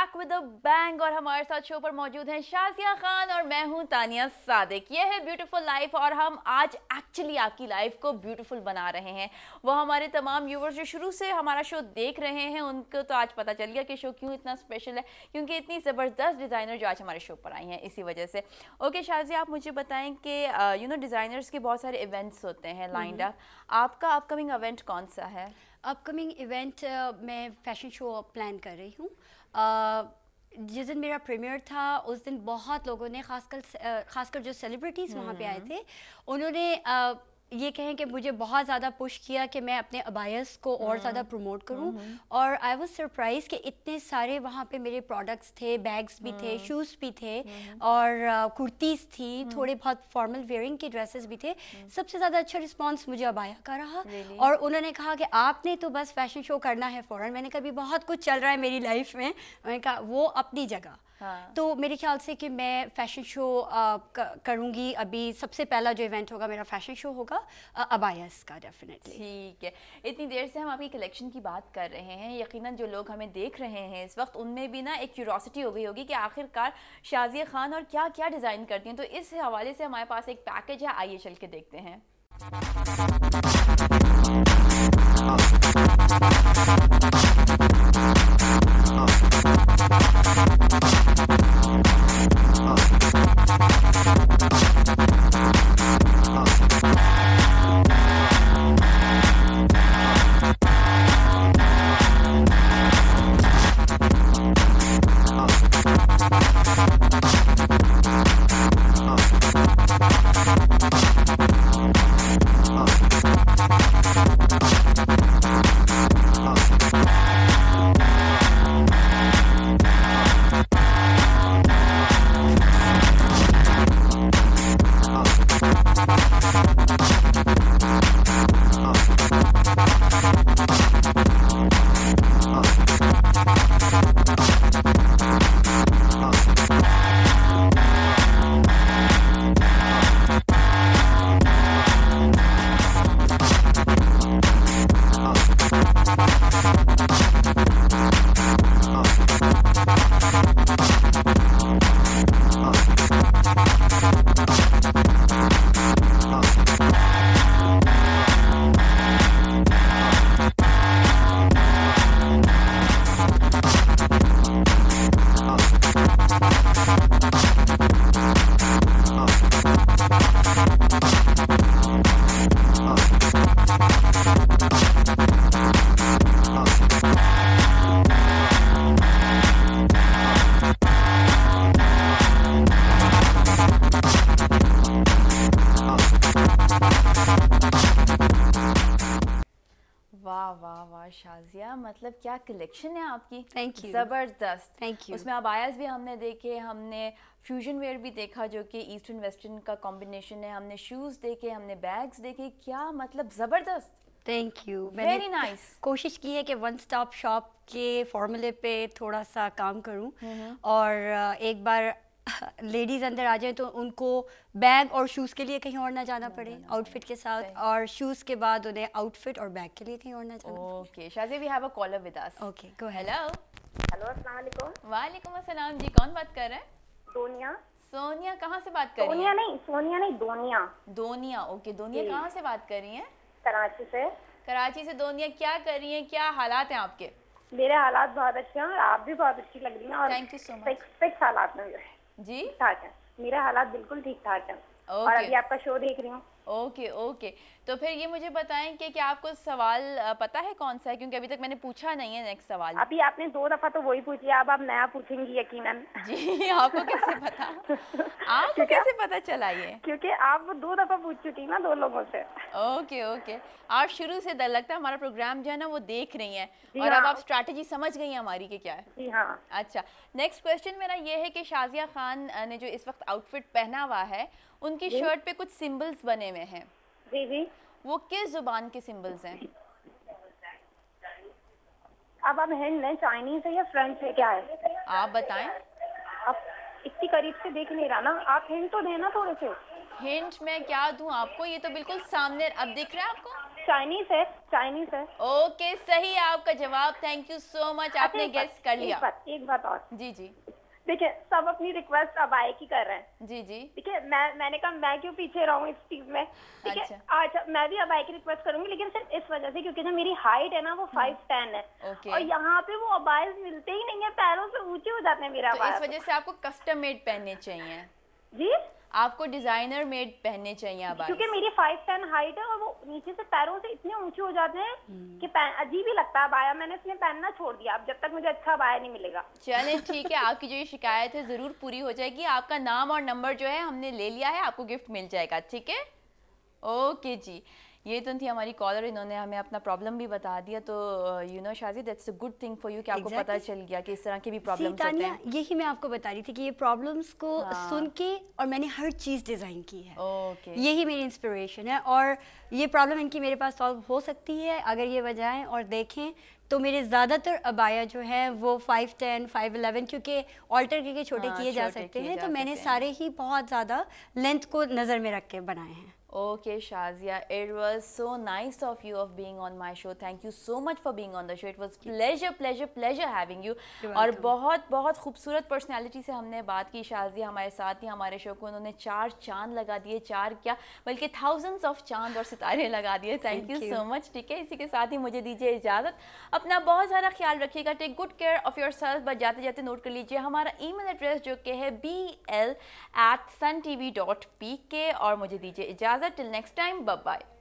Back with a bang और हमारे साथ शो पर मौजूद हैं शाजिया खान और मैं हूं तानिया सादिक। ये है ब्यूटीफुल लाइफ और हम आज एक्चुअली आपकी लाइफ को ब्यूटीफुल बना रहे हैं। वो हमारे तमाम व्यूवर्स जो शुरू से हमारा शो देख रहे हैं उनको तो आज पता चल गया कि शो क्यों इतना स्पेशल है, क्योंकि इतनी ज़बरदस्त डिज़ाइनर जो आज हमारे शो पर आई हैं इसी वजह से। ओके शाजिया, आप मुझे बताएं कि डिज़ाइनर्स के बहुत सारे इवेंट्स होते हैं लाइंड अप। आपका अपकमिंग इवेंट कौन सा है? अपकमिंग इवेंट मैं फ़ैशन शो प्लान कर रही हूँ। जिस दिन मेरा प्रीमियर था उस दिन बहुत लोगों ने खासकर जो सेलिब्रिटीज़ वहाँ पे आए थे उन्होंने ये कहें कि मुझे बहुत ज़्यादा पुश किया कि मैं अपने अबायस को और ज़्यादा प्रमोट करूं। और आई वाज सरप्राइज कि इतने सारे वहाँ पे मेरे प्रोडक्ट्स थे, बैग्स भी थे, शूज़ भी थे और कुर्तीज़ थी, थोड़े बहुत फॉर्मल वेयरिंग के ड्रेसेस भी थे। सबसे ज़्यादा अच्छा रिस्पांस मुझे अबाया का रहा। और उन्होंने कहा कि आपने तो बस फैशन शो करना है फ़ौरन। मैंने कहा भी बहुत कुछ चल रहा है मेरी लाइफ में, मैंने कहा वो अपनी जगह। हाँ। तो मेरे ख्याल से कि मैं फ़ैशन शो करूँगी। अभी सबसे पहला जो इवेंट होगा मेरा फ़ैशन शो होगा अबायस का, डेफिनेटली। ठीक है, इतनी देर से हम आपकी कलेक्शन की बात कर रहे हैं, यकीनन जो लोग हमें देख रहे हैं इस वक्त उनमें भी ना एक क्यूरोसिटी हो गई होगी कि आखिरकार शाजिया खान और क्या क्या डिज़ाइन करती हैं। तो इस हवाले से हमारे पास एक पैकेज है, आइए चल के देखते हैं। वाह वाह वाह शाजिया, मतलब क्या कलेक्शन है आपकी। थैंक यू, ज़बरदस्त। Thank you. उसमें अबायास भी हमने देखे, हमने फ्यूजन वेयर भी देखा जो कि ईस्टर्न वेस्टर्न का कॉम्बिनेशन है, हमने शूज़ देखे, हमने बैग्स देखे, क्या मतलब ज़बरदस्त। Thank you, very nice. कोशिश की है कि वन स्टॉप शॉप के फॉर्मूले पे थोड़ा सा काम करूं और एक बार लेडीज़ अंदर आ जाए तो उनको बैग और शूज़ के लिए कहीं और ना जाना पड़े आउटफिट के साथ, और शूज़ के बाद उन्हें आउटफिट और बैग के लिए कहीं और ना जाना पड़े। Okay Shazia, we have a caller with us. Okay, go ahead. Hello hello, अस्सलाम वालेकुम। वालेकुम अस्सलाम जी, कौन बात कर रहे हैं? सोनिया। सोनिया कहाँ से बात कर रही सोनिया हैं? नहीं, सोनिया नहीं, दोनिया। दोनिया, ओके। दोनिया कहाँ से बात कर रही हैं? कराची से। कराची से। दोनिया, क्या कर रही हैं, क्या हालात हैं आपके? मेरे हालात बहुत अच्छे हैं और आप भी बहुत अच्छी लग रही हैं। और thank you so much fix हालात में जी। ठीक ठाक है, मेरे हालात बिल्कुल ठीक ठाक है। और अभी आपका शो देख रही हूँ। ओके ओके, तो फिर ये मुझे बताएं कि क्या आपको सवाल पता है कौन सा है, क्योंकि अभी तक मैंने पूछा नहीं है नेक्स्ट सवाल। अभी आपने 2 दफा तो वही पूछी, अब आप नया पूछेंगी यकीनन। जी, आपको कैसे पता? आपको कैसे पता चला ये? क्योंकि आप 2 दफा पूछ चुकी ना 2 लोगों से। ओके ओके, आप शुरू से डर लगता है हमारा प्रोग्राम जो है ना वो देख रही हैं और हाँ। अब आप स्ट्रैटेजी समझ गई हैं हमारी कि क्या है। जी हाँ। अच्छा, नेक्स्ट क्वेश्चन मेरा ये है कि शाजिया खान ने जो इस वक्त आउटफिट पहना हुआ है उनकी शर्ट पे कुछ सिंबल्स बने हुए हैं। जी जी। वो किस जुबान के सिंबल्स हैं? अब आप हिंट लें, चाइनीज है या फ्रेंच है, क्या है आप बताएं। आप इतनी करीब से देख नहीं रहा ना, आप हिंट तो देना थोड़े से। हिंट मैं क्या दूं आपको, ये तो बिल्कुल सामने अब दिख रहा है आपको। चाइनीज है, चाइनीज है। ओके, सही है आपका जवाब, थैंक यू सो मच, आपने गेस कर लिया। एक बात और, जी जी देखिए सब अपनी रिक्वेस्ट अबाई की कर रहे हैं। जी जी। देखिए मैंने कहा मैं क्यों पीछे रहूं इस चीज में, ठीक है। अच्छा। आज मैं भी अबाई की रिक्वेस्ट करूंगी, लेकिन सिर्फ इस वजह से क्योंकि जो मेरी हाइट है ना वो 5'10" है। ओके। और यहाँ पे वो अबाइज मिलते ही नहीं है, पैरों से ऊंचे हो जाते हैं मेरा तो अबाया। इस वजह से आपको कस्टम मेड पहनने चाहिए। जी, आपको डिजाइनर मेड पहनने चाहिए अब। क्योंकि मेरी 5'10" हाइट है और वो नीचे से पैरों से इतने ऊंचे हो जाते हैं कि अजीब ही लगता है अबाया। मैंने इसमें पहनना छोड़ दिया, अब जब तक मुझे अच्छा अबाया नहीं मिलेगा। चलें ठीक है, आपकी जो ये शिकायत है जरूर पूरी हो जाएगी। आपका नाम और नंबर जो है हमने ले लिया है, आपको गिफ्ट मिल जाएगा, ठीक है। ओके जी, ये तो थी हमारी कॉलर, इन्होंने हमें अपना प्रॉब्लम भी बता दिया। तो you know Shaji, that's a good thing for you कि आपको पता चल गया कि इस तरह के भी प्रॉब्लम्स होते हैं। यही मैं आपको बता रही थी कि ये प्रॉब्लम्स को सुन के और मैंने हर चीज़ डिज़ाइन की है। ओके। यही मेरी इंस्पिरेशन है और ये प्रॉब्लम इनकी मेरे पास सॉल्व हो सकती है अगर ये बजाएं और देखें। तो मेरे ज़्यादातर अबाया जो है वो 5'10", 5'11", क्योंकि ऑल्टर करके छोटे किए जा सकते हैं, तो मैंने सारे ही बहुत ज़्यादा लेंथ को नज़र में रख के बनाए हैं। Okay, Shazia, it was so nice of you of being on my show. Thank you so much for being on the show. It was pleasure having you. और बहुत खूबसूरत पर्सनालिटी से हमने बात की। शाजिया हमारे साथ ही हमारे शो को उन्होंने 4 चांद लगा दिए, 4 क्या बल्कि thousands of चांद और सितारे लगा दिए। थैंक यू सो मच, ठीक है। इसी के साथ ही मुझे दीजिए इजाज़त। अपना बहुत सारा ख्याल रखिएगा, take good care of yourself. बस जाते जाते नोट कर लीजिए हमारा ईमेल एड्रेस जो कि है bl@suntv.pk और मुझे दीजिए इजाज़त। Till next time, bye bye.